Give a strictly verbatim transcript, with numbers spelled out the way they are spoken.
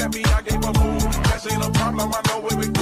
at me, I gave a move. That ain't a problem, I know where we go.